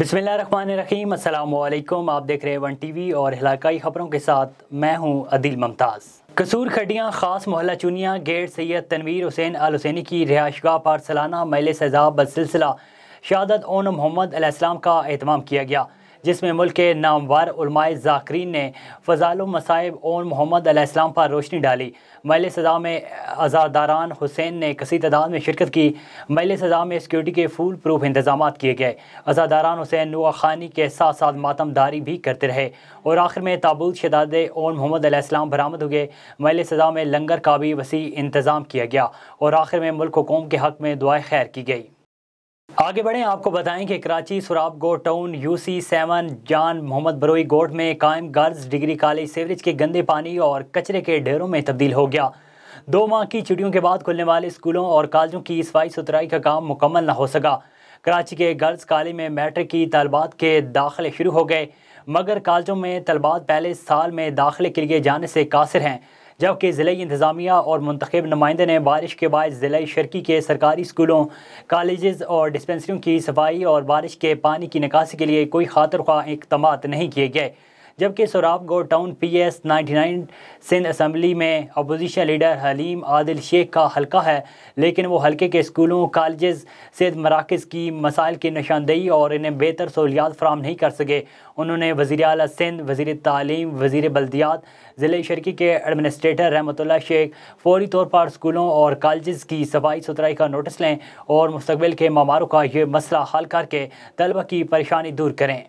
बिस्मिल्लाहिर्रहमानिर्रहीम, अस्सलाम वालेकुम। आप देख रहे हैं वन टीवी और इलाकाई खबरों के साथ मैं हूं अदिल मुमताज़। कसूर खड्डियाँ खास मोहल्ला चुनिया गेट सैयद तनवीर हुसैन अल हुसैनी की रिहाइशगाह पर सालाना मेले सजाब बसिलसिला शहादत ओन मोहम्मद अलैहिस्सलाम का एहतमाम किया गया, जिसमें मुल्क के नामवर उलमाए ज़ाकिरीन ने फ़ज़ाइल मसाइब ओन मोहम्मद अलैहिस्सलाम पर रोशनी डाली। मेले सजा में अज़ादारान हुसैन ने कसी तादाद में शिरकत की। मेले सजा में सिक्योरिटी के फुल प्रूफ इंतजाम किए गए। अज़ादारान हुसैन नुआ खानी के साथ साथ मातमदारी भी करते रहे और आखिर में ताबूत शहदादे ओन मोहम्मद अलैहिस्सलाम बरामद हुए। मेले सजा में लंगर का भी वसी इंतजाम किया गया और आखिर में मुल्क व कौम के हक़ में दुआए खैर की गई। आगे बढ़ें, आपको बताएं कि कराची सुराब गोट टाउन UC7 जान मोहम्मद बरोई गोट में कायम गर्ल्स डिग्री कॉलेज सीवरेज के गंदे पानी और कचरे के ढेरों में तब्दील हो गया। 2 माह की छुट्टियों के बाद खुलने वाले स्कूलों और कॉलेजों की सफाई सुथराई का काम मुकम्मल न हो सका। कराची के गर्ल्स कॉलेज में मैट्रिक की तलबात के दाखिले शुरू हो गए, मगर कॉलेजों में तलबात पहले साल में दाखिले के लिए जाने से कासिर हैं, जबकि ज़िले इंतज़ामिया और मुंतखब नुमाइंदे ने बारिश के बाद ज़िले शर्की के सरकारी स्कूलों, कॉलेजेस और डिस्पेंसरियों की सफाई और बारिश के पानी की निकासी के लिए कोई खातिर ख्वाह इक़दाम नहीं किए गए। जबकि Sohrab Goth town PS 99 Sindh assembly में अपोजिशन लीडर हलीम आदिल शेख का हल्का है, लेकिन वो हल्के के स्कूलों, कॉलेजेस, सेहत मराकज़ की मसाइल की निशानदेही और इन्हें बेहतर सहूलियात फराहम नहीं कर सके। उन्होंने वज़ीर आला सिंध, वज़ीर तालीम, वज़ीर बल्दियात, ज़िले शर्की के एडमिनिस्ट्रेटर रहमतुल्लाह शेख फौरी तौर पर स्कूलों और कॉलेजेस की सफाई सुथराई का नोटिस लें और मुस्तक़बिल के मामारों का ये मसला हल करके तलबा की परेशानी दूर करें।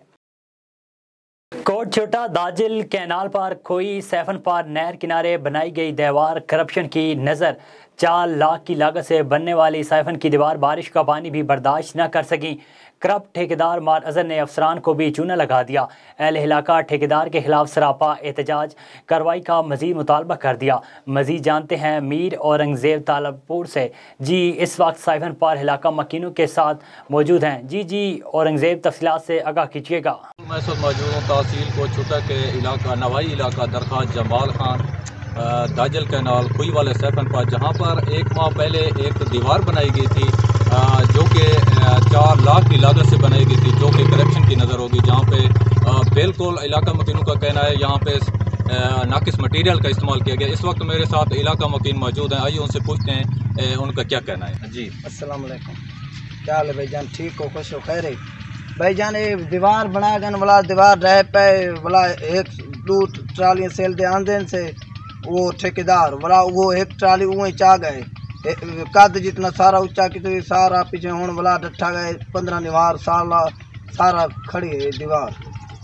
कोट छोटा दाजिल कैनाल पर खोई सैफन पर नहर किनारे बनाई गई दीवार करप्शन की नज़र। 4 लाख की लागत से बनने वाली सैफन की दीवार बारिश का पानी भी बर्दाश्त न कर सकी। करप्ट ठेकेदार मार अजहर ने अफसरान को भी चूना लगा दिया। अहल इलाका ठेकेदार के खिलाफ सरापा एहतजाज कार्रवाई का मजीद मुतालबा कर दिया। मजीद जानते हैं मीर औरंगजेब तालबपुर से। जी, इस वक्त सैफन पर इलाका मकीनों के साथ मौजूद हैं। जी औरंगजेब, तफसीलात से आगाह कीजिएगा। मैं इस वक्त मौजूद हूँ तहसील कोट छोटा के इलाका नवाई इलाका दरख्वास्त जमाल खान दाजल कैनाल खुई वाले सैफन पर, जहाँ पर 1 माह पहले एक दीवार बनाई गई थी जो कि 4 लाख की लागत से बनाई गई थी, जो कि करप्शन की नज़र होगी। जहाँ पे बिल्कुल इलाका मकीनों का कहना है यहाँ पे नाकिस मटीरियल का इस्तेमाल किया गया। इस वक्त मेरे साथ इलाका मकीन मौजूद हैं, आइए उनसे पूछते हैं उनका क्या कहना है। जी अस्सलाम वालेकुम, क्या हाल है भाईजान? ठीक हो, खुश हो, खैर है भाईजान? ये दीवार बनाया गया वाला दीवार रह पे वाला 1-2 ट्रालियाँ सेल दे आंदे से वो ठेकेदार वाला वो 1 ट्राली वो ही चा गए कद जितना सारा ऊंचा कितनी सारा पीछे होने वाला डट्ठा गए 15 दीवार सारा खड़ी है दीवार।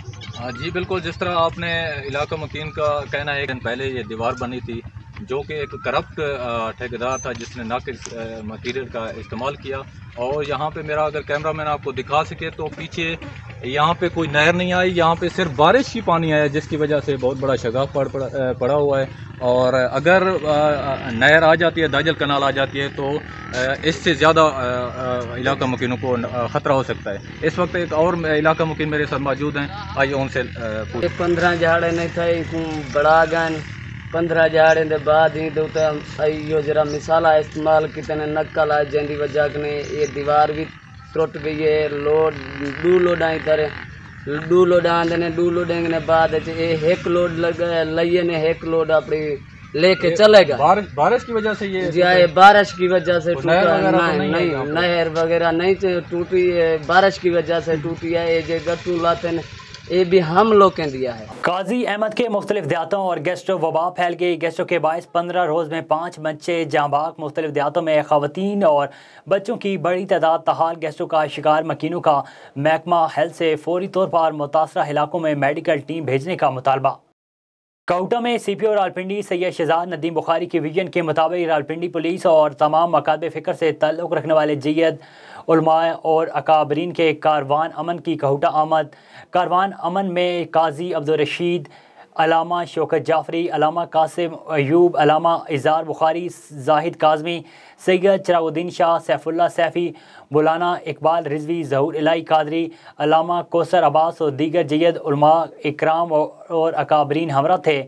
जी बिल्कुल, जिस तरह आपने इलाका मकीन का कहना है, 1 दिन पहले ये दीवार बनी थी जो कि एक करप्ट ठेकेदार था जिसने नाकिस मटीरियल का इस्तेमाल किया। और यहाँ पे मेरा अगर कैमरामैन आपको दिखा सके तो पीछे यहाँ पे कोई नहर नहीं आई, यहाँ पे सिर्फ बारिश ही पानी आया, जिसकी वजह से बहुत बड़ा शगाफ पड़ा हुआ है। और अगर नहर आ जाती है, दाजल कनाल आ जाती है, तो इससे ज़्यादा इलाका मकीनों को ख़तरा हो सकता है। इस वक्त एक और इलाका मकीन मेरे साथ मौजूद हैं, आइए उनसे 15 झाड़े नहीं थे बड़ा गन 15 झाड़े के बाद ही तो यो जरा मिसाला इस्तेमाल कितने नकल आ जिंदी वजह ने ये दीवार भी टुट गई है। दो लोड आई तरह 2 लोड आंदे ने 2 लोडेंगे ने बाद ये 1 लोड लइए ने 1 लोड अपनी लेके चलेगा। बारिश की वजह से ये जी आए बारिश की वजह से टूटा नहीं, नहर वगैरह नहीं टूटी है, बारिश की वजह से टूटी है। ये जो गट्टू लाते हैं ये भी हम लोग के दिया है। काजी अहमद के मुख्तलिफ देहातों और गेस्टो वबा फैल गई। गेस्टो के बायस 15 रोज़ में 5 बच्चे जांबाग। मुख्तलिफ देहातों में ख़वातीन और बच्चों की बड़ी तादाद तहाल गेस्टो का शिकार। मकीनों का महकमा हेल्थ से फौरी तौर पर मुतासरा इलाकों में मेडिकल टीम भेजने का मुतालबा। काउटा में CPO रावलपिंडी सैयद शहजाद नदीम बुखारी के विजन के मुताबिक रावलपिंडी पुलिस और तमाम मकातब फ़िक्र से ताल्लुक़ रखने वाले जय्यद उलमा और अकाबरीन के कारवान अमन की काउटा आमद। कारवान अमन में काजी अब्दुल रशीद, अलामा शौकत जाफरी, अलामा कासिम अयूब, अलामा इज़ार बुखारी, जाहिद काज़मी, सैयद चिरागुद्दीन शाह, सैफुल्ला सैफ़ी, बुलाना इकबाल रिजवी, ज़हूर इलाही कादरी, अल्लामा कौसर अब्बास और दीगर जय्यद उलमा इकराम और अकाबरीन हमरा थे।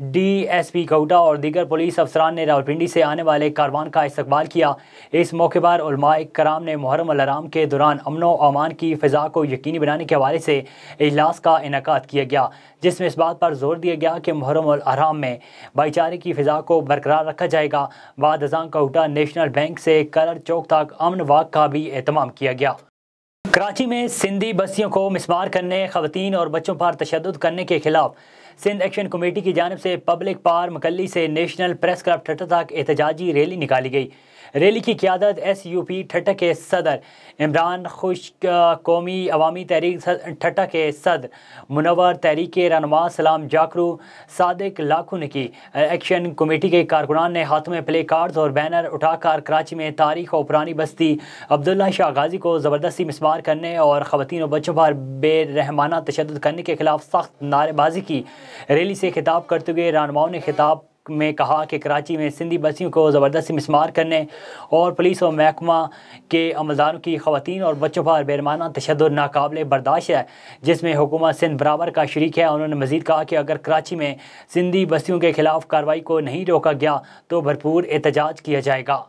DSP कोटा और दीगर पुलिस अफसरान ने रावलपिंडी से आने वाले कारवान का इस्तकबाल किया। इस मौके पर उलमा इकराम ने मुहर्रम अल हराम के दौरान अमन व अमान की फ़िज़ा को यकीनी बनाने के हवाले से इजलास का इनेकाद किया गया, जिसमें इस बात पर जोर दिया गया कि मुहर्रम अल हराम में भाईचारे की फ़िज़ा को बरकरार रखा जाएगा। बाद अज़ां कोटा नेशनल बैंक से कलर चौक तक अमन वाक का भी एहतमाम किया गया। कराची में सिंधी बस्तियों को मिसमार करने, ख़वातीन और बच्चों पर तशद्दुद करने के खिलाफ सिंध एक्शन कमेटी की जानिब से पब्लिक पार मकल्ली से नेशनल प्रेस क्लब ठट्टा तक एहतजाजी रैली निकाली गई। रैली की क़ियादत SUP ठट्टा के सदर इमरान खुश, कौमी अवामी तहरीक ठट्टा के सदर मुनव्वर, तहरीक रहनुमा सलाम जाकरू, सादिक लाखू ने की। एक्शन कमेटी के कारकुनान ने हाथों में प्ले कार्ड्स और बैनर उठाकर कराची में तारीख और पुरानी बस्ती अब्दुल्ला शाह गाजी को ज़बरदस्ती मिसमार करने और ख़वातीन और बच्चों पर बेरहमाना तशद्दुद करने के खिलाफ सख्त नारेबाजी की। रैली से खिताब करते हुए रहनुमाओं ने खिताब में कहा कि कराची में सिंधी बस्तियों को ज़बरदस्ती मिसमार करने और पुलिस और महकमा के अमलदारों की ख़वातीन और बच्चों पर बेरहमाना तशद्दुद नाकाबिले बर्दाश्त है, जिसमें हुकूमत सिंध बराबर का शरीक है। उन्होंने मज़ीद कहा कि अगर कराची में सिंधी बस्तियों के खिलाफ कार्रवाई को नहीं रोका गया तो भरपूर एहतजाज किया जाएगा।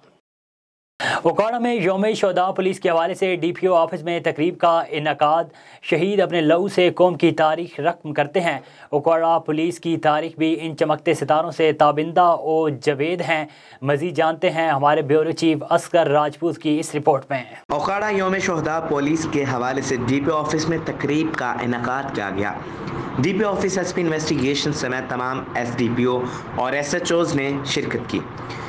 ओकाड़ा में यौम शोहदा पुलिस के हवाले से DPO ऑफिस में तकरीब का इनकाद। शहीद अपने लहू से कौम की तारीख रकम करते हैं। ओकाड़ा पुलिस की तारीख भी इन चमकते सितारों से ताबिंदा और जवेद हैं। मज़ीद जानते हैं हमारे ब्यूरो चीफ असगर राजपूत की इस रिपोर्ट में। ओकाड़ा यौम शोहदा पुलिस के हवाले से DPO ऑफिस में तकरीब का इनकाद किया गया। DPO ऑफिस SP इन्वेस्टिगेशन समेत तमाम SDPO और SHOs ने शिरकत की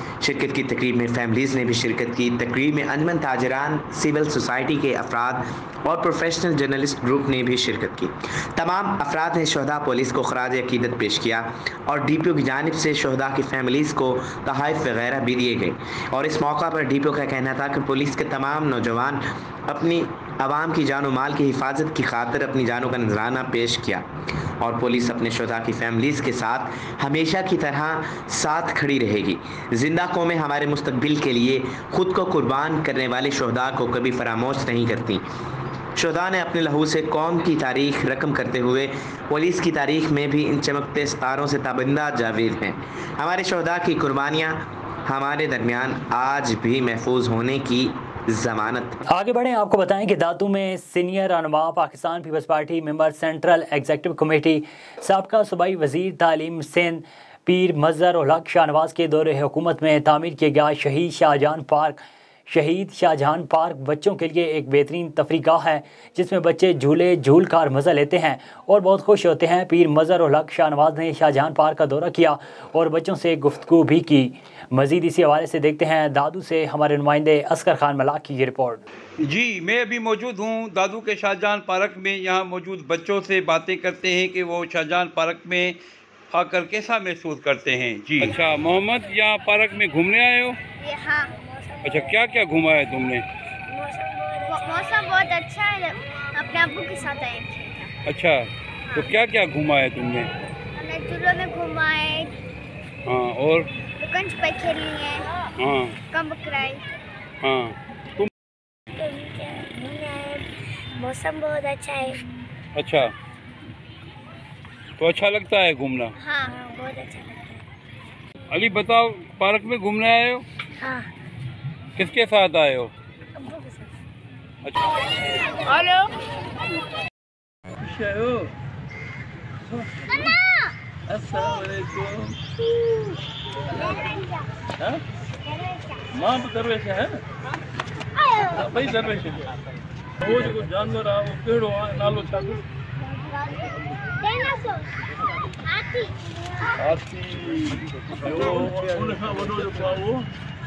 तकरीब में फैमिलीज़ ने भी शिरकत की। तकरीब में अंजमन ताजरान, सिविल सोसाइटी के अफराद और प्रोफेशनल जर्नलिस्ट ग्रुप ने भी शिरकत की। तमाम अफराद ने शोहदा पुलिस को खराज अकीदत पेश किया और DPO की जानिब से शोहदा की फैमिलीज़ को तोहफ़े वगैरह भी दिए गए। और इस मौका पर DPO का कहना था कि पुलिस के तमाम नौजवान अपनी आवाम की जान और माल की हिफाजत की खातिर अपनी जानों का नजराना पेश किया और पुलिस अपने शोहदा की फैमिलीज़ के साथ हमेशा की तरह साथ खड़ी रहेगी। जिंदा कौमें हमारे मुस्तकबिल के लिए खुद को कुर्बान करने वाले शोहदा को कभी फरामोश नहीं करती। शोहदा ने अपने लहू से कौम की तारीख रकम करते हुए पुलिस की तारीख में भी इन चमकते सितारों से ताबिंदा जावेद हैं। हमारे शोहदा की कुर्बानियाँ हमारे दरमियान आज भी महफूज होने की जमानत। आगे बढ़ें, आपको बताएं कि दादू में सीनियर रहनुमा Pakistan Peoples Party member central executive committee साबका सूबाई वजीर तालीम सिंध पीर मज़हर उल हक शाहनवाज के दौरे हुकूमत में तामीर किया गया शहीद शाहजहां पार्क बच्चों के लिए एक बेहतरीन तफरीगाह है, जिसमें बच्चे झूले झूल कर मज़ा लेते हैं और बहुत खुश होते हैं। पीर मज़हर उल हक शाहनवाज ने शाहजहां पार्क का दौरा किया और बच्चों से गुफ्तगू भी की। मज़ीद इसी हवाले से देखते हैं दादू से हमारे नुमाइंदे असगर खान मलाक की ये रिपोर्ट। जी, मैं अभी मौजूद हूँ दादू के शाहजहां पार्क में। यहाँ मौजूद बच्चों से बातें करते हैं कि वो शाहजहां पार्क में आकर कैसा महसूस करते हैं। जी अच्छा, मोहम्मद, यहाँ पार्क में घूमने आए हो? हाँ। अच्छा, क्या क्या घूमा है तुमने? मौसम बहुत अच्छा है, अपने अब्बू के साथ आए थे। अच्छा, तो क्या क्या घूमा है तुमने? हमने झूलों में घूमा है। हाँ, और दुकान पे खेली है। हाँ, कम कराई। हाँ, तुम मौसम बहुत अच्छा है। अच्छा, तो अच्छा लगता है घूमना? हाँ, बहुत अच्छा लगता है। अली बताओ, पार्क में घूमने आए हो? हाँ। किसके साथ आए हो? अब्बू के साथ। अच्छा, हेलो अस्सलाम वालेकुम। मां दरवेश है भाई, दरवेश वो जो जानवर आहे वो कहिड़ो आहे, नालो छा अथसि? हाथी। उन खां वॾो जेको आहे उहो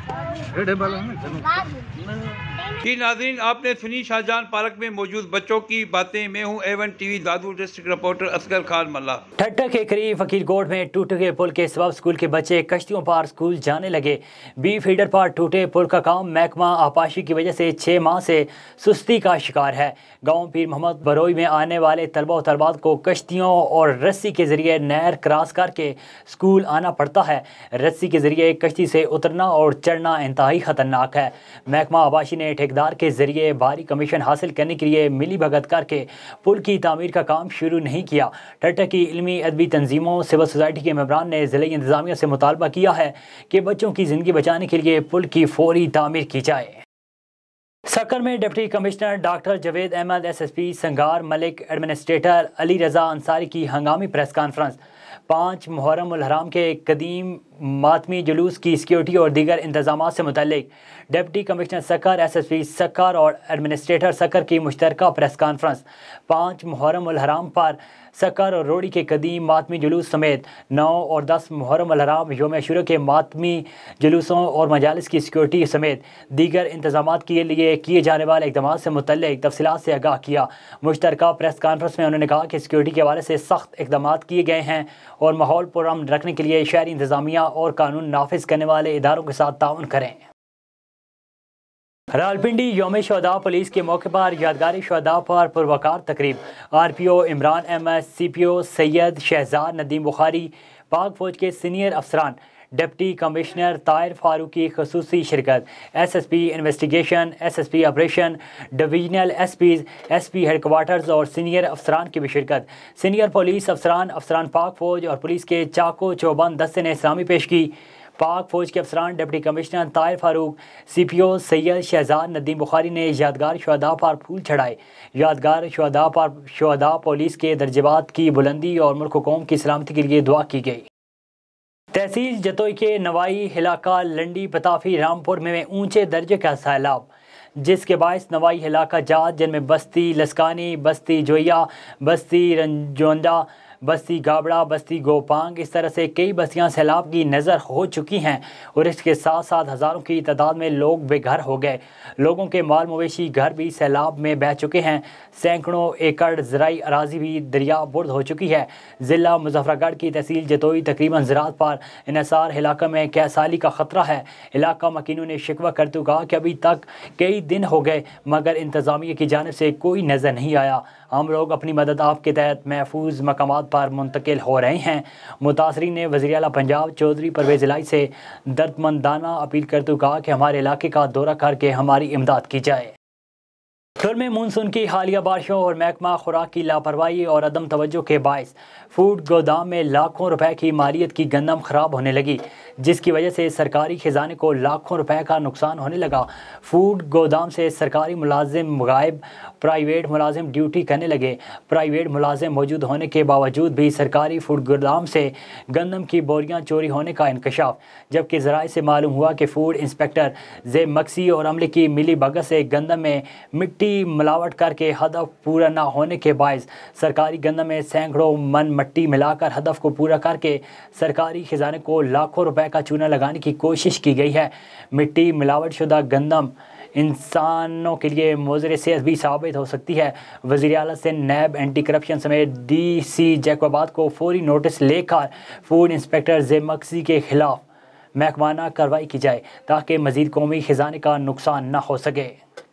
जी नाज़रीन, आपने सुनी शाहजहां पार्क में मौजूद बच्चों की बातें। मैं हूँ A1 TV Dadu district reporter Asghar Khan Malla. Thatta के करीब फकीरकोट में टूटे गए पुल के सबब स्कूल के बच्चे कश्तियों पर स्कूल जाने लगे। बी फीडर पर टूटे पुल का काम महकमा आपाशी की वजह से 6 माह से सुस्ती का शिकार है। गाँव पीर मोहम्मद बरोई में आने वाले तलबा और तलबात को कश्तियों और रस्सी के जरिए नहर क्रॉस करके स्कूल आना पड़ता है। रस्सी के जरिए कश्ती से उतरना और चढ़ना इंतहाई ख़तरनाक है। महकमा आबाशी ने ठेकेदार के ज़रिए भारी कमीशन हासिल करने के लिए मिली भगत करके पुल की तामीर का काम शुरू नहीं किया। ठट्टा की इल्मी अदबी तंजीमों सिविल सोसाइटी के मेंबरान ने ज़िले इंतज़ामिया से मुतालबा किया है कि बच्चों की ज़िंदगी बचाने के लिए पुल की फौरी तामीर की जाए। सक्कर में deputy commissioner doctor Javed Ahmed, SSP Sangar Malik, administrator Ali Raza Ansari की हंगामी प्रेस कॉन्फ्रेंस। 5 मुहर्रम उल हराम के कदीम मातमी जुलूस की सिक्योरिटी और दीगर इंतजाम से मुतल्लिक deputy commissioner Sukkur, SSP Sukkur और एडमिनिस्ट्रेटर सक्कर की मुश्तरका प्रेस कॉन्फ्रेंस 5 मुहर्रम उल हराम पर सक्कर और रोडी के कदीम मातमी जुलूस समेत 9 और 10 मुहर्रम उल हराम यौम अशूरा के मातमी जुलूसों और मजालिस की सिक्योरिटी समेत दीगर इंतजाम के लिए किए जाने वाले इक़दाम से मुतल्लिक तफसीलात से आगाह किया। मुश्तरका प्रेस कॉन्फ्रेंस में उन्होंने कहा कि सिक्योरिटी के हवाले से सख्त इक़दाम किए गए हैं और माहौल पुरअमन रखने के लिए शहरी इंतजामिया और कानून नाफिज करने वाले इदारों के साथ ताउन करें। रावलपिंडी यौम शहदा पुलिस के मौके पर यादगारी शहदा पर पुरवकार तकरीब। RPO इमरान अहमद, CPO सैयद शहजाद नदीम बुखारी, पाक फौज के सीनियर अफसरान, डिप्टी कमिश्नर ताहिर फारूक की खसूसी शिरकत। SSP investigation, SSP operation, divisional SPs, SP headquarters और सीनियर अफसरान की भी शिरकत। सीनियर पुलिस अफसरान पाक फौज और पुलिस के चाको चौबंद दस्ते ने इस्लामी पेश की। पाक फौज के अफसरान deputy commissioner Tahir Farooq, CPO Syed Shahzad Nadeem Bukhari ने यादगार शहदा पर फूल चढ़ाए। यादगार शहदा पर शहदा पुलिस के दर्जेबात की बुलंदी और मुल्क कौम की सलामती के लिए दुआ की गई। तहसील जतोई के नवाई इलाका लंडी पताफी रामपुर में ऊंचे दर्जे का सैलाब, जिसके बायस नवाई इलाका जात जिनमें बस्ती लस्कानी, बस्ती जोया, बस्ती रंजोंदा, बस्ती गाबड़ा, बस्ती गोपांग, इस तरह से कई बस्तियां सैलाब की नज़र हो चुकी हैं और इसके साथ साथ हज़ारों की तादाद में लोग बेघर हो गए। लोगों के माल मवेशी घर भी सैलाब में बह चुके हैं। सैकड़ों एकड़ ज़राई अराजी भी दरिया बुर्द हो चुकी है। ज़िला मुजफ्फरगढ़ की तहसील जतोई तकरीबन ज़राअत पर इन्हिसार इलाका में कैसाली का ख़तरा है। इलाका मकीनों ने शिकवा करते हुए कहा कि अभी तक कई दिन हो गए मगर इंतज़ामिया की जानिब से कोई नज़र नहीं आया। हम लोग अपनी मदद आपके तहत महफूज मकामात पर मुंतकिल हो रहे हैं। मुतासरीन ने वज़ीर आला पंजाब चौधरी परवेज़ इलाही से दर्दमंदाना अपील करते हुए कहा कि हमारे इलाके का दौरा करके हमारी इमदाद की जाए। खिर में मानसून की हालिया बारिशों और महकमा खुराक की लापरवाही और अदम तवज्जो के बायस फूड गोदाम में लाखों रुपए की मालियत की गंदम ख़राब होने लगी, जिसकी वजह से सरकारी खजाने को लाखों रुपए का नुकसान होने लगा। फूड गोदाम से सरकारी मुलाजिम गायब, प्राइवेट मुलाजिम ड्यूटी करने लगे। प्राइवेट मुलाजिम मौजूद होने के बावजूद भी सरकारी फूड गोदाम से गंदम की बोरियां चोरी होने का इंकशाफ, जबकि ज़राए से मालूम हुआ कि फूड इंस्पेक्टर ज़ेब मक्सी और अमले की मिली भगत से गंदम में मिट्टी मिलावट करके हदफ पूरा ना होने के बायस सरकारी गंदम में सैकड़ों मन मिट्टी मिलाकर हदफ को पूरा करके सरकारी खजाने को लाखों रुपए का चूना लगाने की कोशिश की गई है। मिट्टी मिलावट शुदा गंदम इंसानों के लिए मुज़र सेहत भी साबित हो सकती है। वज़ीर आला से नैब एंटी करप्शन समेत DC जैकोबाद को फौरी नोटिस लेकर फूड इंस्पेक्टर ज़ेब मक्सी के खिलाफ महकमाना कार्रवाई की जाए ताकि मज़ीद कौमी खजाने का नुकसान न हो सके।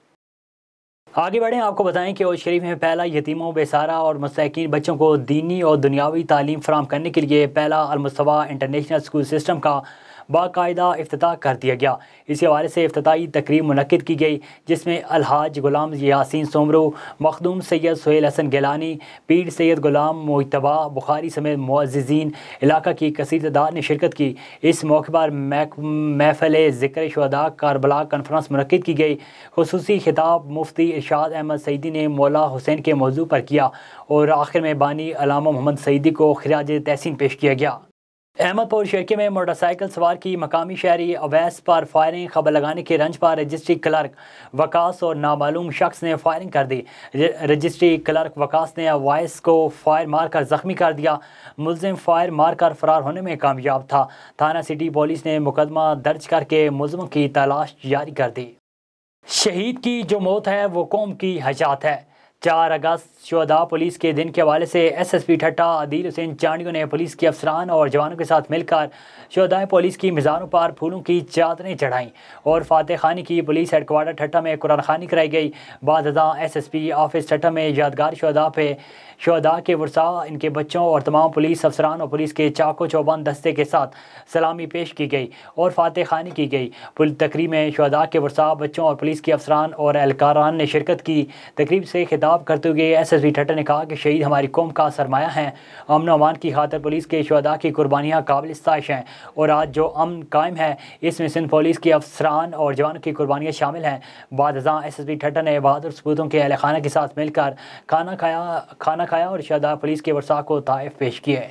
आगे बढ़ें, आपको बताएं कि ओज शरीफ में पहला यतीमों, बेसहारा और मुस्तहिकीन बच्चों को दीनी और दुनियावी तालीम फराहम करने के लिए पहला अल-मुस्तफ़ा इंटरनेशनल स्कूल सिस्टम का बाकायदा इफ्तिताह कर दिया गया। इसी हवाले से इफ्तिताही तकरीब मुनक्किद की गई, जिसमें अलहाज गुलाम यासीन सोमरू, मखदूम सैयद सुहेल हसन गिलानी, पीर सैयद गुलाम मोइतबा बुखारी समेत मुअज़्ज़िज़ीन इलाका की कसीर तादाद ने शिरकत की। इस मौके पर महफ़िल ज़िक्र शुहदा करबला कॉन्फ्रेंस मुनक्किद की गई। खुसूसी खिताब मुफ्ती इरशाद अहमद सईदी ने मौला हुसैन के मौजू पर किया और आखिर में बानी अल्लामा मोहम्मद सईदी को खिराज तहसीन पेश किया गया। अहमदपुर शर्के में मोटरसाइकिल सवार की मकामी शहरी अवैस पर फायरिंग, खबर लगाने के रंज पर रजिस्ट्री क्लर्क वकास और नामालूम शख्स ने फायरिंग कर दी। रजिस्ट्री क्लर्क वकास ने अवैस को फायर मारकर ज़ख्मी कर दिया। मुलजिम फायर मारकर फरार होने में कामयाब था। थाना सिटी पुलिस ने मुकदमा दर्ज करके मुलजिमों की तलाश जारी कर दी। शहीद की जो मौत है वो कौम की हजात है। 4 अगस्त शोहदा पुलिस के दिन के हवाले से SSP ठट्टा आदिल हुसैन चांडियों ने पुलिस के अफसरान और जवानों के साथ मिलकर शोहदाए पुलिस की मिज़ारों पर फूलों की चादरें चढ़ाईं और फातह खानी की पुलिस हेडक्वार्टर ठट्टा में कुरान खानी कराई गई। बाद SSP ऑफिस ठट्टा में यादगार शोहदा के वर्सा, इनके बच्चों और तमाम पुलिस अफसरान और पुलिस के चाको चौबंद दस्ते के साथ सलामी पेश की गई और फातह खानी की गई। तकरीब में शोहदा के वर्सा, बच्चों और पुलिस के अफसरान और एहलकारान ने शिरकत की। तकरीब से खिताब करते हुए SSP ठट्टा ने कहा कि शहीद हमारी कौम का सरमाया हैं। अमन व अमान की खातिर पुलिस के शोहदा की कुर्बानियाँ काबिल इस्ताइश हैं और आज जो अमन कायम है इसमें सिंध पुलिस के अफसरान और जवानों की कुर्बानियाँ शामिल हैं। बाद SSP ठट्टा ने बहादुर सपूतों के अहल खाना के साथ मिलकर खाना खाया और शोहदा पुलिस के वर्सा को तोहफ़े पेश किए।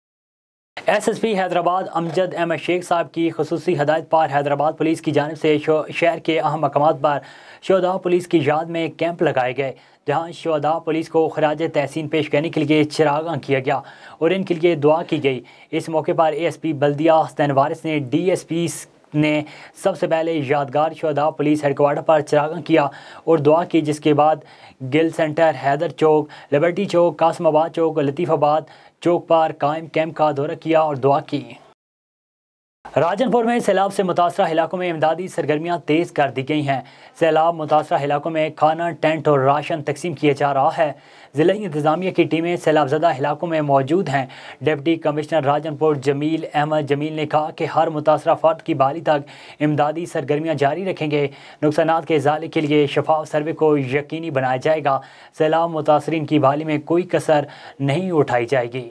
SSP हैदराबाद अमजद अहमद शेख साहब की खुसूसी हदायत पर हैदराबाद पुलिस की जानिब से शहर के अहम मकामात पर शोहदा पुलिस की याद में कैंप लगाए गए, जहां शोहदा पुलिस को खराज तहसीन पेश करने के लिए चिरागां किया गया और इनके लिए दुआ की गई। इस मौके पर ASP बल्दिया हसन वारिस ने DSP ने सबसे पहले यादगार शोहदा पुलिस हेडक्वार्टर पर चिरागां किया और दुआ की, जिसके बाद गिल सेंटर, हैदर चौक, लिबर्टी चौक, कासमाबाद चौक, लतीफ़ाबाद चौक पर कायम कैंप का दौरा किया और दुआ की। राजनपुर में सैलाब से मुतासरा इलाकों में इमदादी सरगर्मियां तेज़ कर दी गई हैं। सैलाब मुतासरा इलाकों में खाना, टेंट और राशन तकसीम किया जा रहा है। ज़िला इंतज़ामिया की टीमें सैलाबज़दा इलाकों में मौजूद हैं। डिप्टी कमिश्नर राजनपुर जमील अहमद जमील ने कहा कि हर मुतासरा फ़र्द की बहाली तक इमदादी सरगर्मियां जारी रखेंगे। नुकसानात के इज़ाले के लिए शफाफ सर्वे को यकीनी बनाया जाएगा। सैलाब मुतासरीन की बहाली में कोई कसर नहीं उठाई जाएगी।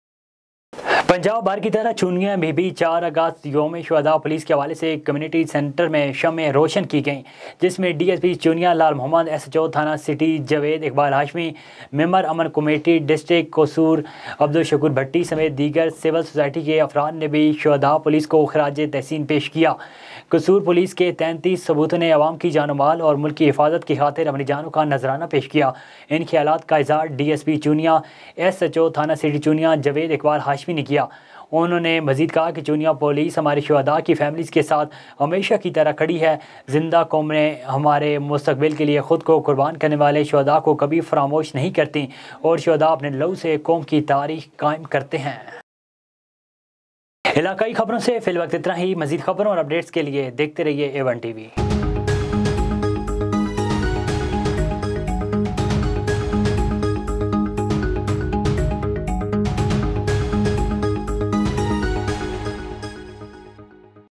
पंजाब भर की तरह चुनिया में भी 4 अगस्त यौम शुहदा पुलिस के हवाले से कम्युनिटी सेंटर में शमें रोशन की गईं, जिसमें DSP चुनिया लाल मोहम्मद, SHO थाना सिटी जावेद इकबाल हाशमी, मेंबर अमन कमेटी डिस्ट्रिक्ट कसूर अब्दुल शकूर भट्टी समेत दीगर सिविल सोसाइटी के अफराद ने भी शुहदा पुलिस को खराज तहसीन पेश किया। कसूर पुलिस के 33 सबूतों ने अवाम की जान माल और मुल्क की हिफाजत की खातिर अपनी जानों का नजराना पेश किया। इन ख्यालात का इज़हार DSP चुनिया, SHO थाना सिटी चुनिया जावेद इकबाल हाशमी ने किया। उन्होंने मजीद कहा कि चुनिया पुलिस हमारे शुहदा की फैमिलीज़ के साथ हमेशा की तरह खड़ी है। जिंदा कौम ने हमारे मुस्तकबिल के लिए ख़ुद को कुर्बान करने वाले शुहदा को कभी फरामोश नहीं करती और शुहदा अपने लहू से कौम की तारीख कायम करते हैं। इलाकाई खबरों से फिलवक्त इतना ही। मजीद खबरों और अपडेट्स के लिए देखते रहिए A1 TV।